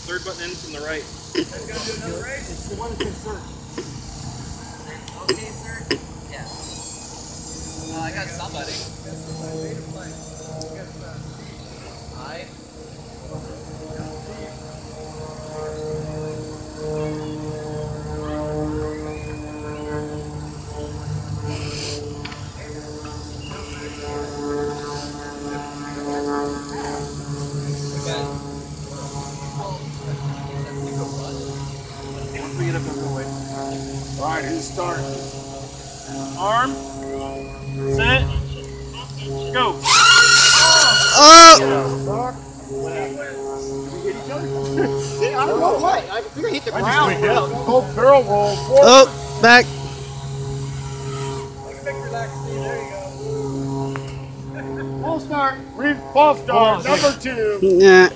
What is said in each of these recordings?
Third button in from the right. It's the one that says search. Okay, sir. Yeah. I got somebody. Hi. Alright, who's starting? Arm, set, go. Oh! I don't know what. I think I hit the ground. Go barrel roll forward. Oh, back. False start. False start. Number 2. Nah.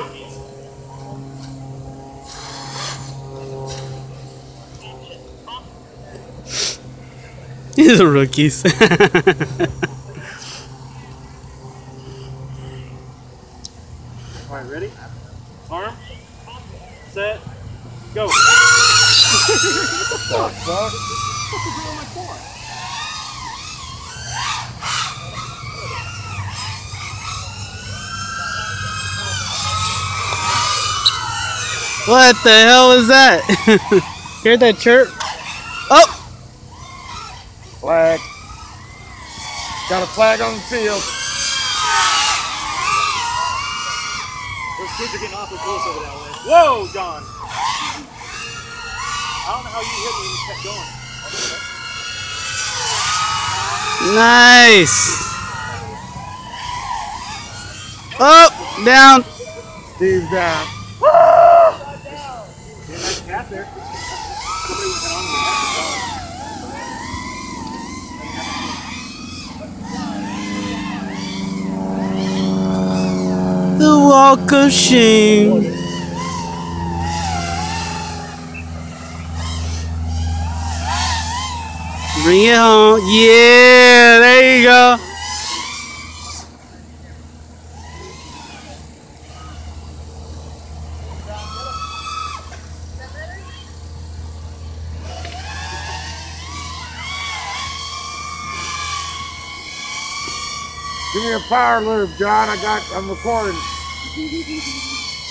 These are rookies. Alright, ready? Arm, set, go. What the fuck? What the hell am I for? What the hell is that? Hear that chirp? Oh! Flag. Got a flag on the field. Those kids are getting awfully close over that way. Whoa, John! I don't know how you hit me and you kept going. Nice! Oh! Down! Steve's down. Nice pass there. Somebody went on with The walk of shame. Bring it home. Yeah, there you go. Give me a power loop, John. I'm recording.